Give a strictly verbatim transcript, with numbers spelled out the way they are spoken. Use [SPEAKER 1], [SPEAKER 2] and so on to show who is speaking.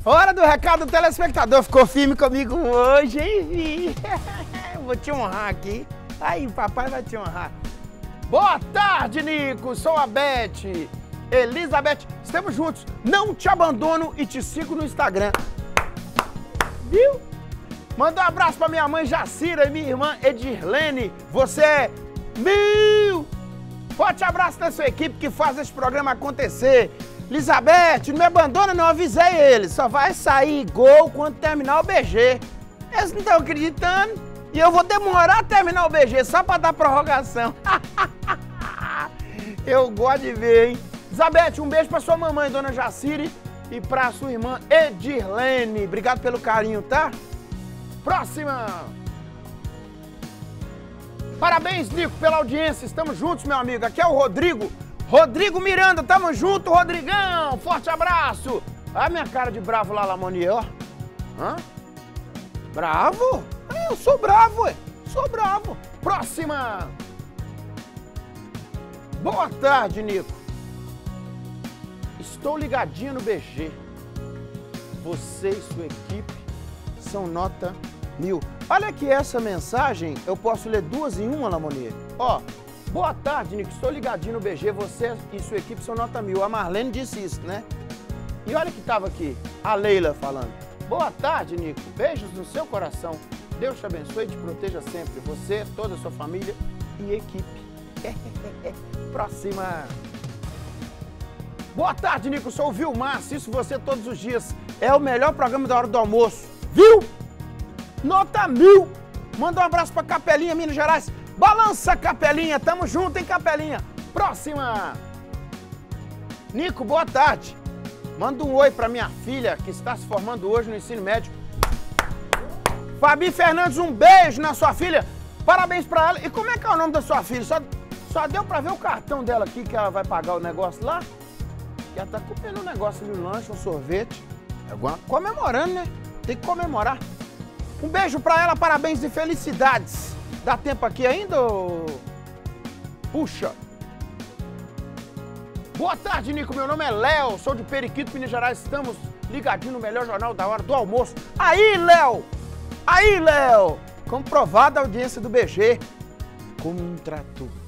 [SPEAKER 1] Hora do recado do telespectador. Ficou firme comigo hoje, hein, Vi? Vou te honrar aqui. Aí, papai vai te honrar. Boa tarde, Nico. Sou a Beth. Elizabeth, estamos juntos. Não te abandono e te sigo no Instagram. Viu? Manda um abraço pra minha mãe Jacira e minha irmã Edirlene. Você é mil. Forte abraço da sua equipe que faz esse programa acontecer. Elizabeth, não me abandona não, avisei eles. Só vai sair gol quando terminar o B G. Eles não estão acreditando. E eu vou demorar a terminar o B G só pra dar prorrogação. Eu gosto de ver, hein? Elizabeth, um beijo pra sua mamãe, dona Jacire, e pra sua irmã Edirlene. Obrigado pelo carinho, tá? Próxima! Parabéns, Nico, pela audiência. Estamos juntos, meu amigo. Aqui é o Rodrigo. Rodrigo Miranda, tamo junto, Rodrigão. Forte abraço. Olha a minha cara de bravo lá, Lamonier, ó. Hã? Bravo? É, eu sou bravo, ué. Sou bravo. Próxima! Boa tarde, Nico. Estou ligadinho no B G. Você e sua equipe são nota mil. Olha aqui essa mensagem, eu posso ler duas em uma, Lamonier. Ó, boa tarde, Nico, estou ligadinho no B G, você e sua equipe são nota mil. A Marlene disse isso, né? E olha que tava aqui, a Leila falando. Boa tarde, Nico, beijos no seu coração. Deus te abençoe e te proteja sempre. Você, toda a sua família e equipe. Próxima. Boa tarde, Nico, sou o Vilmar, assisto você todos os dias. É o melhor programa da hora do almoço. Viu? Nota mil. Manda um abraço pra Capelinha, Minas Gerais. Balança, Capelinha. Tamo junto, hein, Capelinha. Próxima. Nico, boa tarde. Manda um oi pra minha filha, que está se formando hoje no ensino médio. Fabi Fernandes, um beijo na sua filha. Parabéns pra ela. E como é que é o nome da sua filha? Só, só deu pra ver o cartão dela aqui, que ela vai pagar o negócio lá? Que ela tá comendo um negócio ali, um lanche, um sorvete. Comemorando, né? Tem que comemorar. Um beijo pra ela, parabéns e felicidades. Dá tempo aqui ainda? Ou... Puxa. Boa tarde, Nico. Meu nome é Léo, sou de Periquito, Minas Gerais. Estamos ligadinho no melhor jornal da hora do almoço. Aí, Léo! Aí, Léo! Comprovada a audiência do B G. Contrato.